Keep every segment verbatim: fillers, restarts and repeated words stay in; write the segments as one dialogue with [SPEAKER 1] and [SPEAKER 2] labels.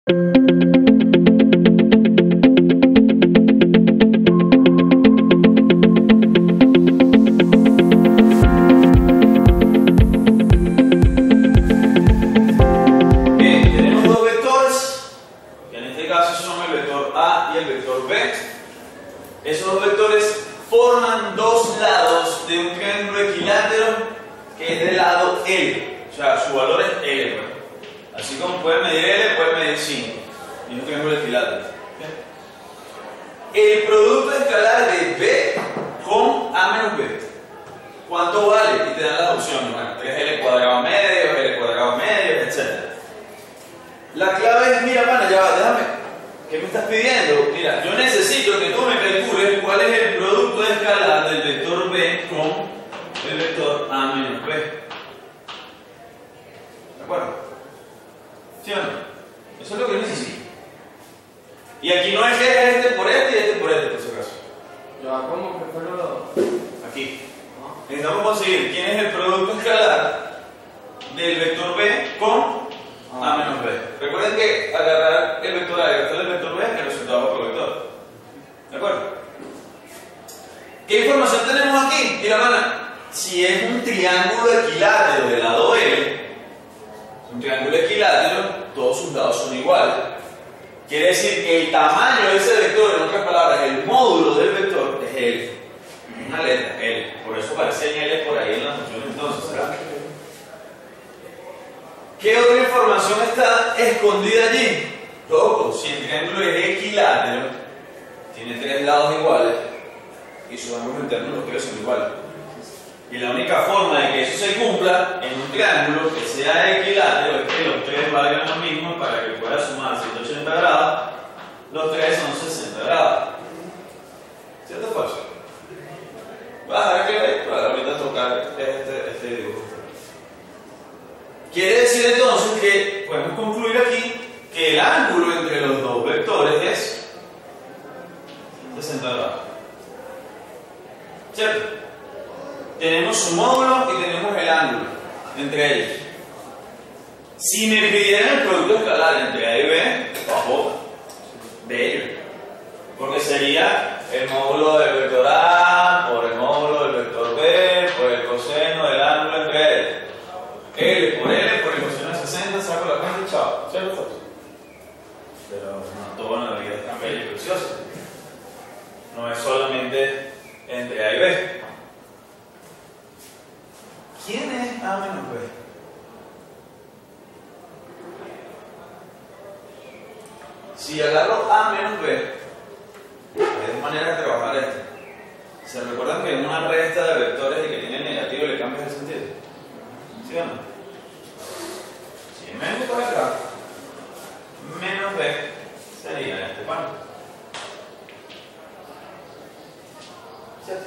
[SPEAKER 1] Esos dos vectores forman dos lados de un triángulo equilátero que es de lado L, o sea, su valor es L, pues. Así como puede medir L, puede medir cinco, y es un triángulo equilátero. El producto escalar de B con A menos B, ¿cuánto vale? Y te dan las opciones, bueno, tres L cuadrado medio, L cuadrado medio, etcétera. La clave es, mira, pana, ya va, déjame. ¿Qué me estás pidiendo? Mira, yo necesito que tú me calcules cuál es el producto escalar del vector B con el vector A menos B. ¿De acuerdo? ¿Sí o no? Eso es lo que necesito. Y aquí no es que es este por este y este por este, por si acaso.
[SPEAKER 2] Ya, ¿cómo que fue lo...?
[SPEAKER 1] Aquí. Necesitamos conseguir quién es el producto escalar del vector B con A menos B. Recuerden que agarrar el vector A y el vector del vector B es el resultado de otro vector. ¿De acuerdo? ¿Qué información tenemos aquí? Mira, mana, si es un triángulo equilátero de lado L, un triángulo equilátero, todos sus lados son iguales. Quiere decir que el tamaño de ese vector, en otras palabras, el módulo del vector es L. Es una letra, L. Por eso aparece en L por ahí en la función entonces, ¿verdad? ¿Qué otra información está escondida allí? Loco, si el triángulo es equilátero, tiene tres lados iguales y sus ángulos internos los tres son iguales. Y la única forma de que eso se cumpla en un triángulo que sea equilátero es que los tres valgan lo mismo para que pueda sumar ciento ochenta grados, los tres son sesenta grados. ¿Cierto o falso? Vas a ver que para ahorita tocar este, este dibujo. Quiere decir entonces que podemos concluir aquí que el ángulo entre los dos vectores es sesenta grados. ¿Cierto? Tenemos su módulo y tenemos el ángulo entre ellos. Si me pidieran el producto escalar entre A y B, bajo bello. Porque sería el módulo del vector A por el módulo del vector B por el coseno del ángulo entre ellos. L por L por el coseno de sesenta, saco la cuenta y chao. ¿Cierto? Pero no todo en la vida es tan bello y precioso. No es solamente entre A y B. ¿Quién es A menos B? Si agarro A menos B, hay dos maneras de trabajar esto. ¿Se recuerdan que en una resta de vectores y que tiene negativo le cambias el sentido? ¿Sí o no? Si menos por acá, menos B sería este pan. ¿Cierto?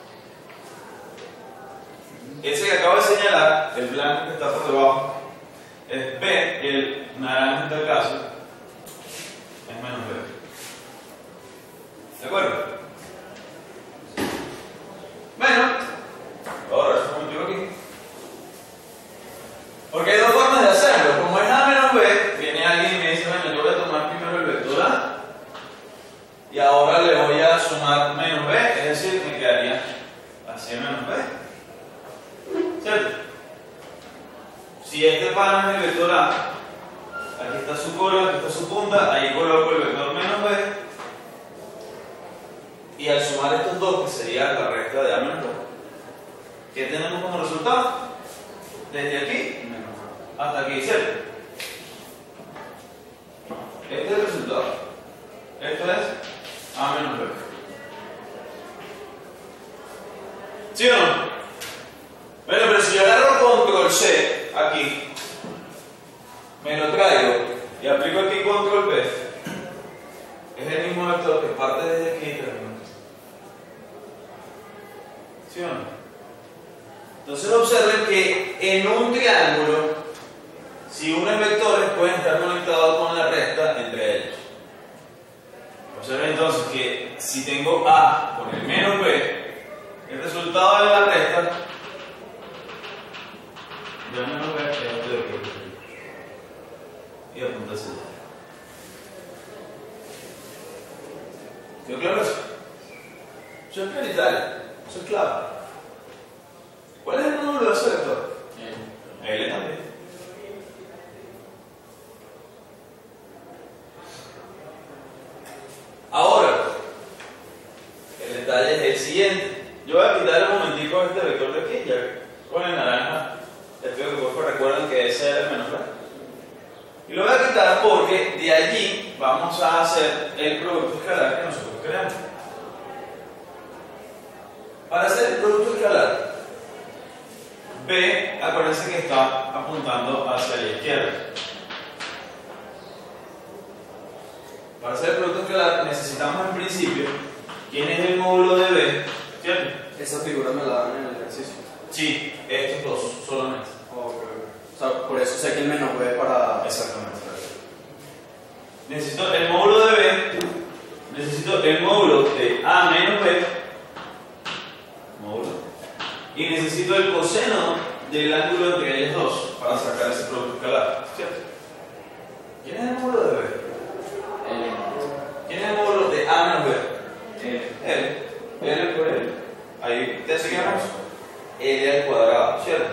[SPEAKER 1] Ese que acabo de señalar, el blanco que está por debajo, es B, y el naranja en tal caso es menos B. ¿De acuerdo? Bueno, ahora eso contigo aquí. Porque hay dos formas de hacerlo. Como es A menos B, viene alguien y me dice, bueno, yo voy a tomar primero el vector A y ahora le voy a sumar menos B, es decir, me quedaría así menos B. ¿Cierto? Si este pana es el vector A, aquí está su cola, aquí está su punta, ahí coloco el vector menos B, y al sumar estos dos, que sería la resta de A menos B, ¿qué tenemos como resultado? Desde aquí hasta aquí, ¿cierto? Este es el resultado. Esto es A menos B. ¿Sí o no? Bueno, pero si yo agarro control C aquí, me lo traigo y aplico aquí control B, es el mismo vector que parte desde aquí y termina. ¿Sí o no? Entonces observen que en un triángulo, si unos vectores pueden estar conectados con la resta entre ellos. Observen entonces que si tengo A con el menos B, el resultado de la resta ya menos B es este de aquí y apunta hacia allá. ¿Quedó claro eso? Eso es prioritario, eso es clave. ¿Cuál es el módulo de ese vector? L también. Ahora, el detalle es el siguiente. Yo voy a quitar un momentico este vector de aquí, ya con el naranja. Les pido que por favor recuerden que ese era el menos B. Y lo voy a quitar porque de allí vamos a hacer el producto escalar que nosotros queremos. Para hacer el producto escalar, B, acuérdense que está apuntando hacia la izquierda. Para hacer el producto escalar necesitamos en principio quién es el módulo de B, ¿cierto?
[SPEAKER 2] Esa figura me la dan en el ejercicio.
[SPEAKER 1] Sí, estos dos solamente.
[SPEAKER 2] Oh, okay. O sea, por eso sé que el menos B para...
[SPEAKER 1] Exactamente. Necesito el módulo de B, necesito el módulo de A menos B, módulo, y necesito el coseno del ángulo entre ellos dos para sacar ese producto escalar, ¿cierto? ¿Quién es el módulo de B?
[SPEAKER 2] L.
[SPEAKER 1] ¿Quién es el módulo de A menos B?
[SPEAKER 2] L.
[SPEAKER 1] L. L por L. Ahí te seguimos. L al cuadrado, ¿cierto?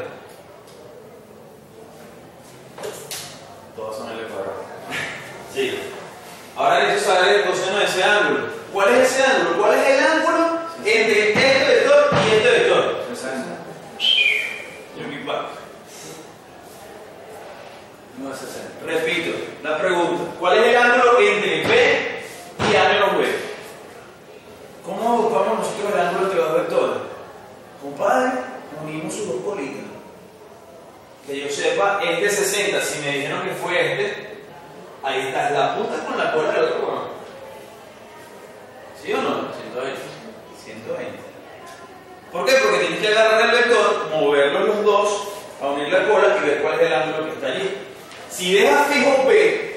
[SPEAKER 1] Todas son L cuadrado. Sí. Ahora necesito saber el coseno de ese ángulo. ¿Cuál es ese ángulo? ¿Cuál es el ángulo entre este vector y este vector?
[SPEAKER 2] sesenta.
[SPEAKER 1] Yo me back.
[SPEAKER 2] No es sesenta.
[SPEAKER 1] Repito la pregunta. ¿Cuál es el ángulo entre B y A menos B? ¿Cómo buscamos nosotros el ángulo entre dos vectores? Compadre, unimos sus dos colitas. Que yo sepa, este sesenta, si me dijeron que fue este, ahí está la punta con la cola del otro cono. ¿Sí o no?
[SPEAKER 2] ciento veinte.
[SPEAKER 1] ciento veinte. ¿Por qué? Porque tienes que agarrar el vector, moverlos los dos, a unir la cola y ver cuál es el ángulo que está allí. Si dejas fijo B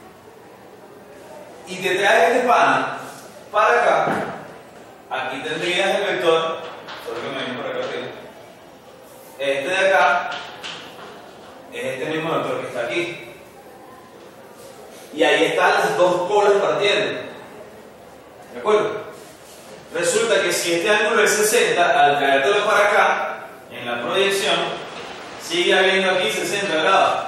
[SPEAKER 1] y te traes este pana para acá, aquí tendrías el vector, solo que me viene por acá arriba. Este de acá es este mismo vector que está aquí. Y ahí están las dos colas partiendo. ¿De acuerdo? Resulta que si este ángulo es sesenta, al traértelo para acá, en la proyección, sigue habiendo aquí sesenta grados.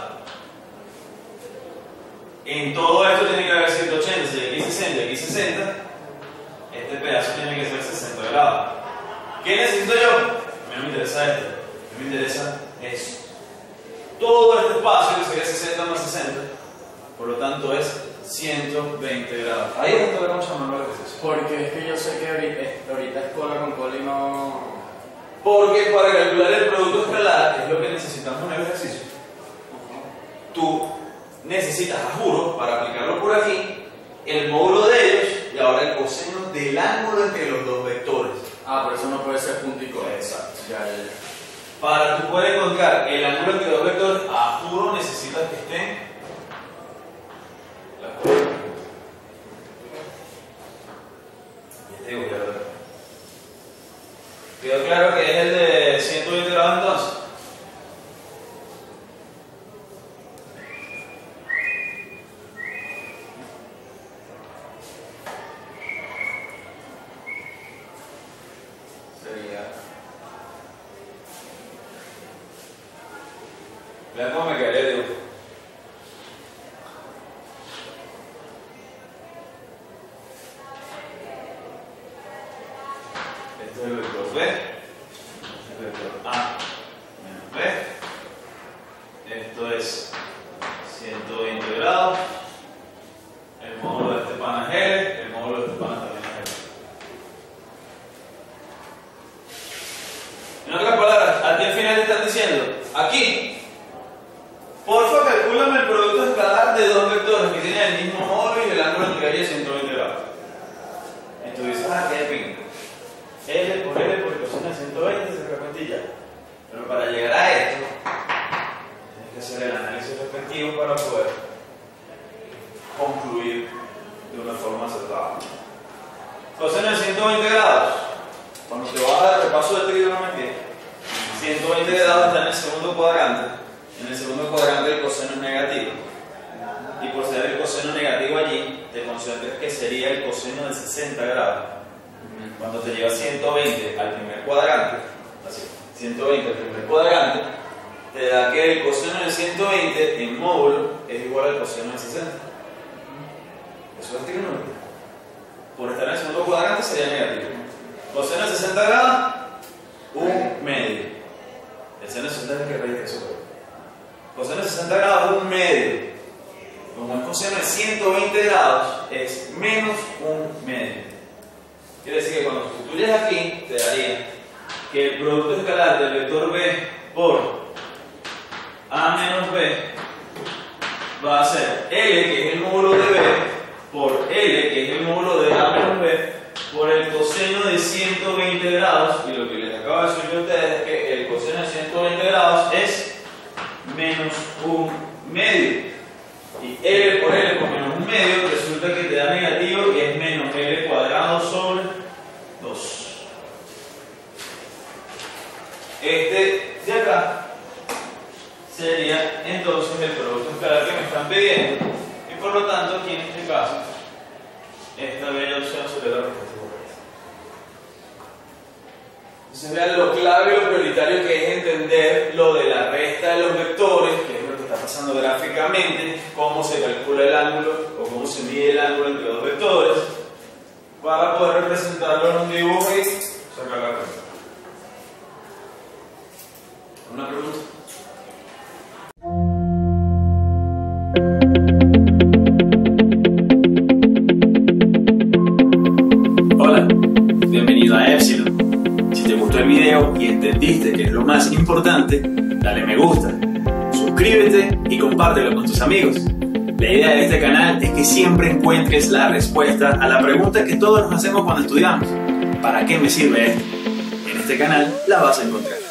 [SPEAKER 1] En todo esto tiene que haber ciento ochenta, si aquí sesenta y aquí sesenta, este pedazo tiene que ser sesenta grados. ¿Qué necesito yo? A mí no me interesa esto, a mí me interesa eso. Todo este espacio que sería sesenta más sesenta, por lo tanto es ciento veinte grados. Ahí es donde vamos a llamar el ejercicio.
[SPEAKER 2] Porque es que yo sé que ahorita, ahorita es cola con cola y no...
[SPEAKER 1] Porque para calcular el producto escalar, que es lo que necesitamos en el ejercicio, tú necesitas, a juro, para aplicarlo por aquí, el módulo de ellos y ahora el coseno del ángulo entre los dos vectores.
[SPEAKER 2] Ah, por eso no puede ser punto y cola.
[SPEAKER 1] Exacto.
[SPEAKER 2] Ya, ya, ya.
[SPEAKER 1] Para tú poder encontrar el ángulo entre dos vectores, a juro necesitas que estén las colas. Ya te digo, ya lo veo. ¿Quedó claro que es el de ciento veinte grados entonces?
[SPEAKER 2] Sería...
[SPEAKER 1] Vean cómo me quedaría el dibujo. Este es el vector B, este es el vector A menos B. Esto es ciento veinte grados. El módulo de este pana es L, el módulo de este pana también es L. En otras palabras, a ti al final te están diciendo, aquí, porfa, calcúlame el producto escalar de dos vectores que tienen el mismo módulo y el ángulo entre ellos es ciento veinte grados. Y tú dices, ah, qué pingo. L por L por el coseno de ciento veinte se frecuentilla. Pero para llegar a esto, tienes que hacer el análisis respectivo para poder concluir de una forma acertada. Coseno de ciento veinte grados. Cuando te vas a dar el repaso de trigonometría, ciento veinte grados está en el segundo cuadrante. En el segundo cuadrante el coseno es negativo. Y por ser el coseno negativo allí, te consideras conocerte que sería el coseno de sesenta grados. Cuando te lleva ciento veinte al primer cuadrante, así, ciento veinte al primer cuadrante, te da que el coseno de ciento veinte en módulo es igual al coseno de sesenta. Eso es trigonometría. Por estar en el segundo cuadrante sería negativo. Coseno de sesenta grados, un medio. El seno de sesenta es el que raíz eso. Coseno de sesenta grados, un medio. Como el coseno de ciento veinte grados es menos un medio. Quiere decir que cuando sustituyes aquí, te daría que el producto escalar del vector B por A menos B va a ser L, que es el módulo de B, por L, que es el módulo de A menos B, por el coseno de ciento veinte grados, y lo que les acabo de decir a ustedes es que el coseno de ciento veinte grados es menos un medio. Y L por L por menos un medio resulta que te da negativo y es menos L cuadrado sobre dos. Este de acá sería entonces el producto escalar que me están pidiendo y por lo tanto aquí en este caso esta bella opción sería la respuesta correcta. Entonces vean lo clave y lo prioritario que es entender lo de la resta de los vectores, que es lo que está pasando gráficamente, cómo se calcula el ángulo o cómo se mide el ángulo entre dos vectores, para poder representarlo en un dibujo y sacar la cuenta. ¿Una pregunta? Hola, bienvenido a Epsilon. Si te gustó el video y entendiste que es lo más importante, dale me gusta, suscríbete y compártelo con tus amigos. La idea de este canal es que siempre encuentres la respuesta a la pregunta que todos nos hacemos cuando estudiamos: ¿para qué me sirve esto? En este canal la vas a encontrar.